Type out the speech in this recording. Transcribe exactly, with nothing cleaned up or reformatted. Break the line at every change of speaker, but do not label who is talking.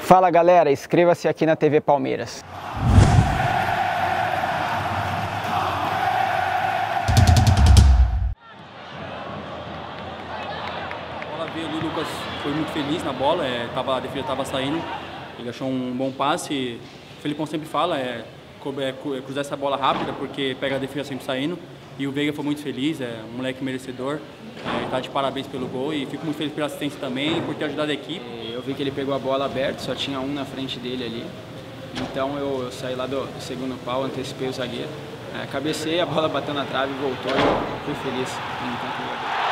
Fala galera, inscreva-se aqui na T V Palmeiras.
A bola veio ali, o Lucas foi muito feliz na bola, é, tava, a defesa estava saindo, ele achou um bom passe. O Felipão sempre fala, é, é, cruzar essa bola rápida porque pega a defesa sempre saindo. E o Veiga foi muito feliz, é um moleque merecedor, é, está de parabéns pelo gol e fico muito feliz pela assistência também, por ter ajudado a equipe.
Eu vi que ele pegou a bola aberta, só tinha um na frente dele ali, então eu, eu saí lá do, do segundo pau, antecipei o zagueiro, é, cabecei, a bola bateu na trave, voltou e eu fui feliz. Então,